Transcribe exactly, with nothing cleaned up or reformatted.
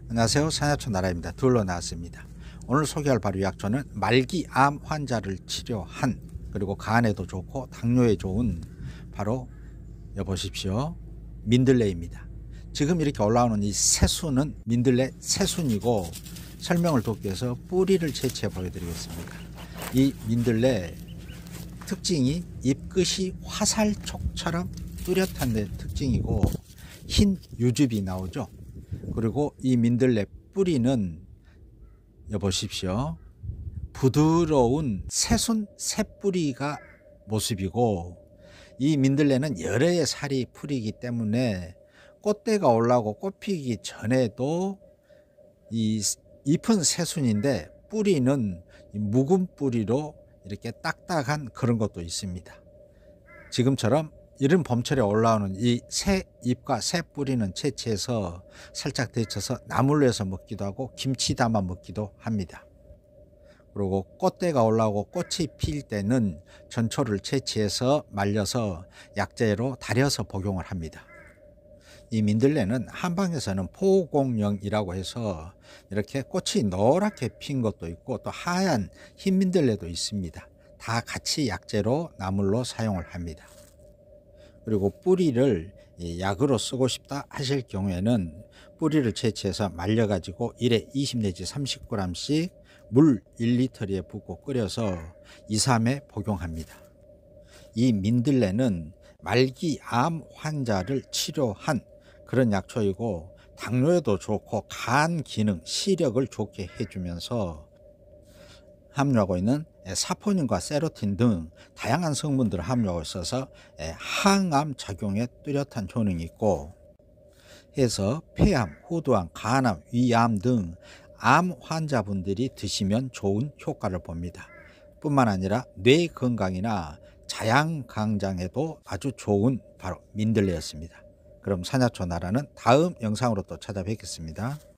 안녕하세요. 산야초 나라입니다. 둘러 나왔습니다. 오늘 소개할 바로 약초는 말기 암 환자를 치료한, 그리고 간에도 좋고 당뇨에 좋은 바로 여보십시오 민들레입니다. 지금 이렇게 올라오는 이 새순은 민들레 새순이고, 설명을 돕기 위해서 뿌리를 채취해 보여드리겠습니다. 이 민들레 특징이 잎끝이 화살촉처럼 뚜렷한 데 특징이고, 흰 유즙이 나오죠. 그리고 이 민들레 뿌리는 여보십시오 부드러운 새순 새뿌리가 모습이고, 이 민들레는 여러 의 살이 풀이기 때문에 꽃대가 올라오고 꽃피기 전에도 이 잎은 새순인데 뿌리는 묵은 뿌리로 이렇게 딱딱한 그런 것도 있습니다. 지금처럼 이른 봄철에 올라오는 이 새 잎과 새 뿌리는 채취해서 살짝 데쳐서 나물로 해서 먹기도 하고 김치 담아 먹기도 합니다. 그리고 꽃대가 올라오고 꽃이 필 때는 전초를 채취해서 말려서 약재로 달여서 복용을 합니다. 이 민들레는 한방에서는 포공령이라고 해서 이렇게 꽃이 노랗게 핀 것도 있고, 또 하얀 흰 민들레도 있습니다. 다 같이 약재로 나물로 사용을 합니다. 그리고 뿌리를 약으로 쓰고 싶다 하실 경우에는 뿌리를 채취해서 말려 가지고 일에 이십 내지 삼십 그램씩 물 일 리터에 붓고 끓여서 이, 삼 회 복용합니다. 이 민들레는 말기 암 환자를 치료한 그런 약초이고, 당뇨에도 좋고 간 기능, 시력을 좋게 해주면서 함유하고 있는 사포닌과 세로토닌 등 다양한 성분들을 함유하고 있어서 항암 작용에 뚜렷한 효능이 있고, 해서 폐암, 후두암, 간암, 위암 등 암 환자분들이 드시면 좋은 효과를 봅니다. 뿐만 아니라 뇌 건강이나 자양 강장에도 아주 좋은 바로 민들레였습니다. 그럼 산야초 나라는 다음 영상으로 또 찾아뵙겠습니다.